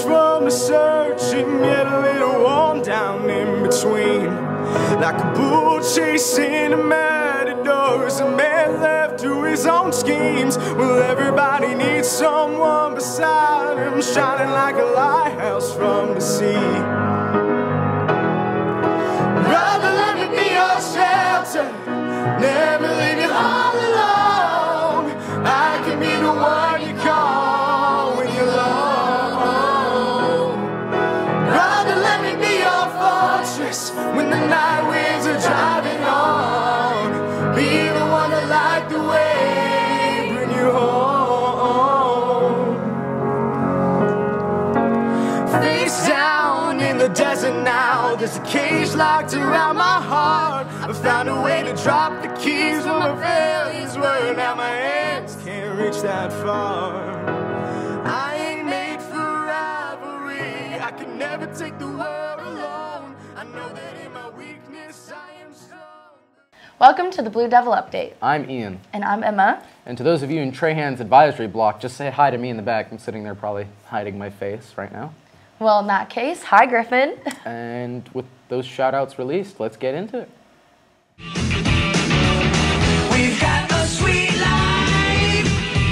from the search and get a little worn down in between. Like a bull chasing a matador, is a man left to his own schemes. Well, everybody needs someone beside him, shining like a lighthouse from the sea. Brother, let me be your shelter, never leave you all alone. I can be the one you call when you're alone. Brother, let me be your fortress when the night winds are driving on. Be the one that light the way, bring you home. Face down in the desert now, there's a cage locked around my heart. I found a way to drop the keys when my failures were. Now my hands can't reach that far. I ain't made for rivalry, I can never take the world alone. I know that in my weakness I am strong. Welcome to the Blue Devil Update. I'm Ian. And I'm Emma. And to those of you in Trahan's advisory block, just say hi to me in the back. I'm sitting there probably hiding my face right now. Well, in that case, hi Griffin. And with those shout-outs released, let's get into it. We've got a sweet life.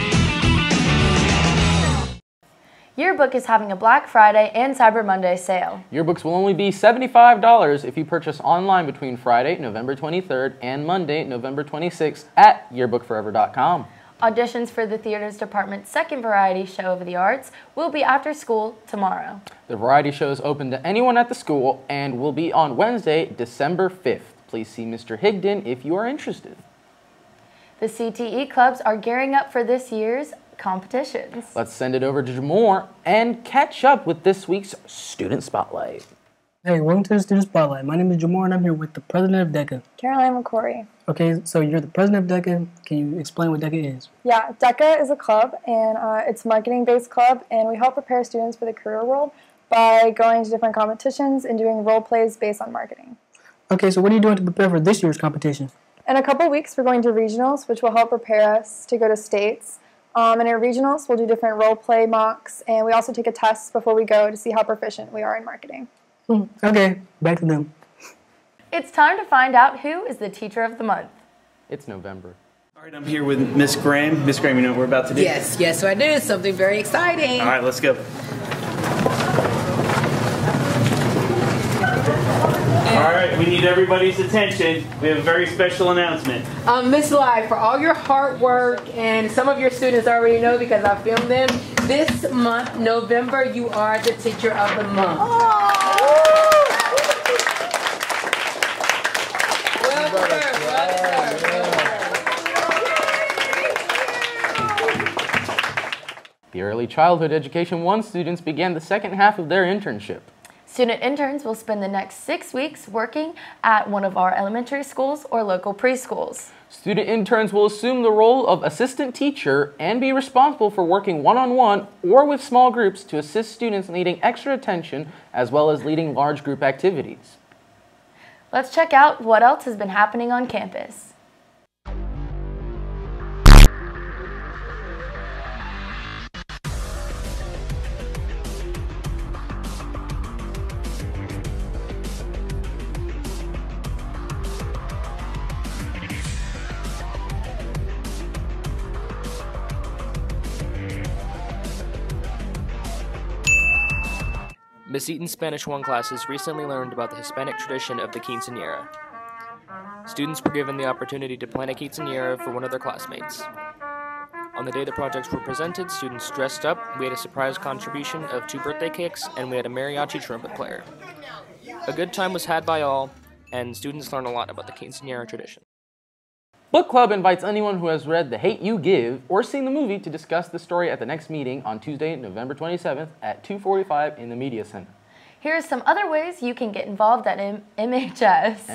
Yearbook is having a Black Friday and Cyber Monday sale. Yearbooks will only be $75 if you purchase online between Friday, November 23rd and Monday, November 26th at yearbookforever.com. Auditions for the Theaters Department's second variety show of the arts will be after school tomorrow. The variety show is open to anyone at the school and will be on Wednesday, December 5th. Please see Mr. Higdon if you are interested. The CTE clubs are gearing up for this year's competitions. Let's send it over to Jamore and catch up with this week's Student Spotlight. Hey, welcome to the Student Spotlight. My name is Jamore and I'm here with the president of DECA. Caroline McCory. Okay, so you're the president of DECA. Can you explain what DECA is? Yeah, DECA is a club, and it's a marketing-based club, and we help prepare students for the career world by going to different competitions and doing role plays based on marketing. Okay, so what are you doing to prepare for this year's competition? In a couple weeks, we're going to regionals, which will help prepare us to go to states. In our regionals, we'll do different role play mocks, and we also take a test before we go to see how proficient we are in marketing. Okay, back to them. It's time to find out who is the Teacher of the Month. It's November. All right, I'm here with Miss Graham. Miss Graham, you know what we're about to do? Yes, I do. It's something very exciting. All right, let's go. All right, we need everybody's attention. We have a very special announcement. Miss Live, for all your hard work, and some of your students already know because I filmed them, this month, November, you are the Teacher of the Month. The Early Childhood Education 1 students began the second half of their internship. Student interns will spend the next 6 weeks working at one of our elementary schools or local preschools. Student interns will assume the role of assistant teacher and be responsible for working one-on-one or with small groups to assist students needing extra attention as well as leading large group activities. Let's check out what else has been happening on campus. Miss Eaton's Spanish 1 classes recently learned about the Hispanic tradition of the quinceañera. Students were given the opportunity to plan a quinceañera for one of their classmates. On the day the projects were presented, students dressed up, we had a surprise contribution of 2 birthday cakes, and we had a mariachi trumpet player. A good time was had by all, and students learned a lot about the quinceañera tradition. Book Club invites anyone who has read The Hate U Give or seen the movie to discuss the story at the next meeting on Tuesday, November 27th at 2:45 in the Media Center. Here are some other ways you can get involved at MHS.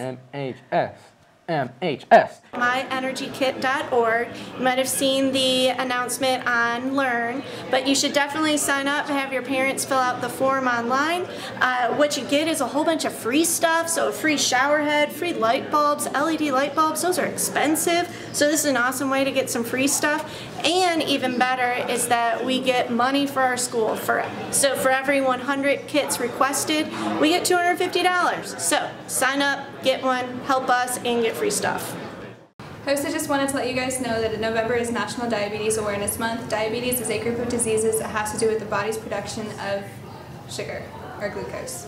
MHS. myenergykit.org. You might have seen the announcement on Learn, but you should definitely sign up, have your parents fill out the form online. What you get is a whole bunch of free stuff, so a free shower head, free light bulbs, LED light bulbs, those are expensive. So this is an awesome way to get some free stuff. And even better is that we get money for our school. So for every 100 kits requested, we get $250. So sign up, get one, help us, and get free stuff. HOSA just wanted to let you guys know that November is National Diabetes Awareness Month. Diabetes is a group of diseases that has to do with the body's production of sugar or glucose.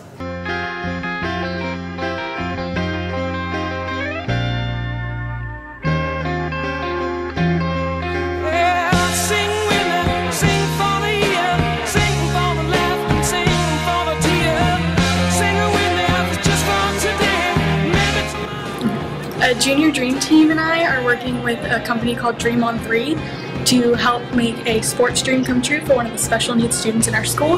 A Junior Dream Team and I are working with a company called Dream on 3 to help make a sports dream come true for one of the special needs students in our school.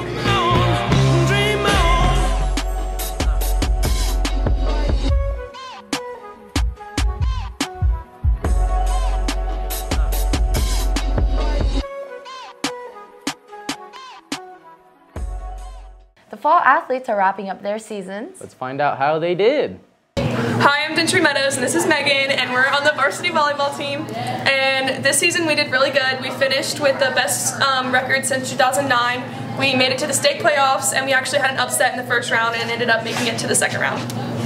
The fall athletes are wrapping up their seasons. Let's find out how they did. Hi, I'm Dintry Meadows, and this is Megan, and we're on the varsity volleyball team. And this season we did really good. We finished with the best record since 2009. We made it to the state playoffs, and we actually had an upset in the first round and ended up making it to the second round.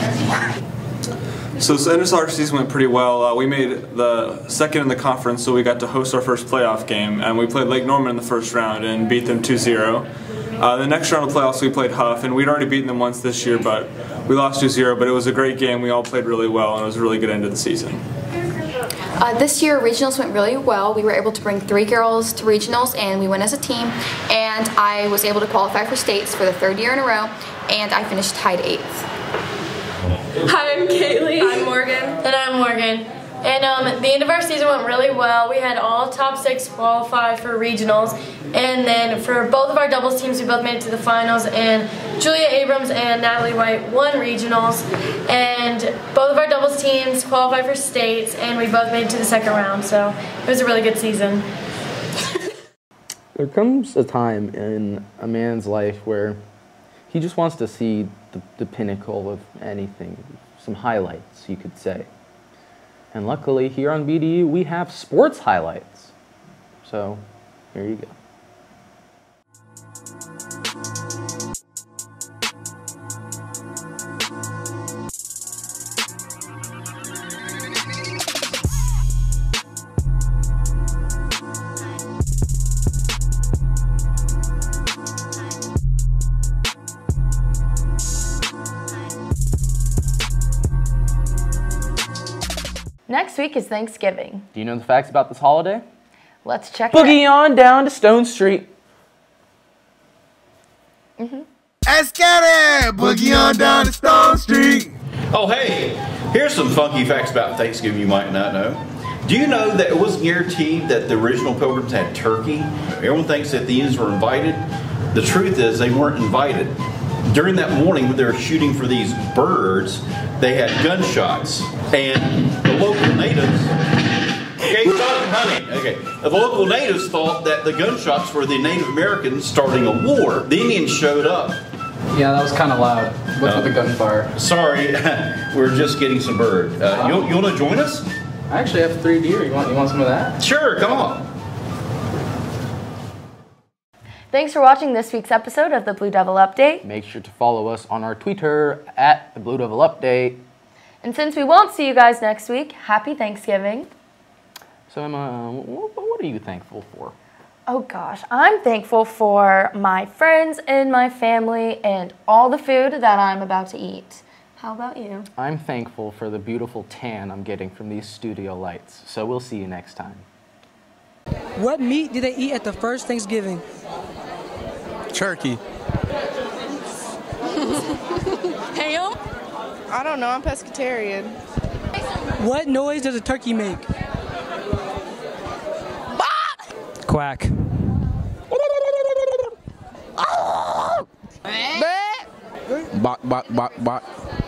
So the end of our season went pretty well. We made the second in the conference, so we got to host our first playoff game, and we played Lake Norman in the first round and beat them 2-0. The next round of playoffs we played Huff, and we'd already beaten them once this year, but we lost 2-0, but it was a great game. We all played really well, and it was a really good end of the season. This year regionals went really well. We were able to bring 3 girls to regionals, and we went as a team, and I was able to qualify for states for the 3rd year in a row, and I finished tied 8th. Hi, I'm Kaylee. I'm Morgan. And I'm Morgan. And the end of our season went really well. We had all top 6 qualify for regionals. And then for both of our doubles teams, we both made it to the finals. And Julia Abrams and Natalie White won regionals. And both of our doubles teams qualified for states. And we both made it to the second round. So it was a really good season. There comes a time in a man's life where he just wants to see the pinnacle of anything. Some highlights, you could say. And luckily, here on BDU, we have sports highlights. So, here you go. Next week is Thanksgiving. Do you know the facts about this holiday? Let's check Boogie on down to Stone Street. Let's get it! Boogie on down to Stone Street. Oh, hey, here's some funky facts about Thanksgiving you might not know. Do you know that it was guaranteed that the original Pilgrims had turkey? Everyone thinks that the Indians were invited. The truth is they weren't invited. During that morning when they were shooting for these birds, they had gunshots. And the local natives... Okay, stop, honey. Okay. The local natives thought that the gunshots were the Native Americans starting a war. The Indians showed up. Yeah, that was kind of loud. What's with the gunfire? Sorry, we're just getting some bird. You want to join us? I actually have 3 deer. You want some of that? Sure, come on. Thanks for watching this week's episode of the Blue Devil Update. Make sure to follow us on our Twitter at the Blue Devil Update. And since we won't see you guys next week, happy Thanksgiving. So Emma, what are you thankful for? Oh gosh, I'm thankful for my friends and my family and all the food that I'm about to eat. How about you? I'm thankful for the beautiful tan I'm getting from these studio lights. So we'll see you next time. What meat did they eat at the first Thanksgiving? Turkey. Ham? I don't know, I'm pescatarian. What noise does a turkey make? Quack. Bok, bok, bok, bok.